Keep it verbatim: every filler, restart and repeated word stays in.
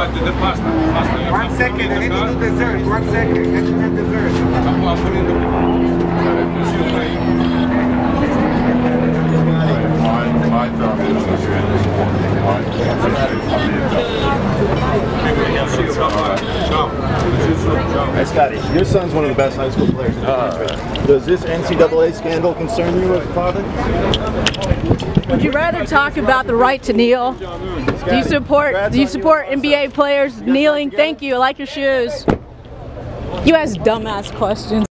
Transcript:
the pasta. pasta. One second, I need to do dessert. One second, I need to do dessert. I'm putting the... My job is to Hey Scotty, your son's one of the best high school players in the country. Does this N C double A scandal concern you as a father? Would you rather talk about the right to kneel? Do you support do you support N B A players kneeling? Thank you, I like your shoes. You ask dumbass questions.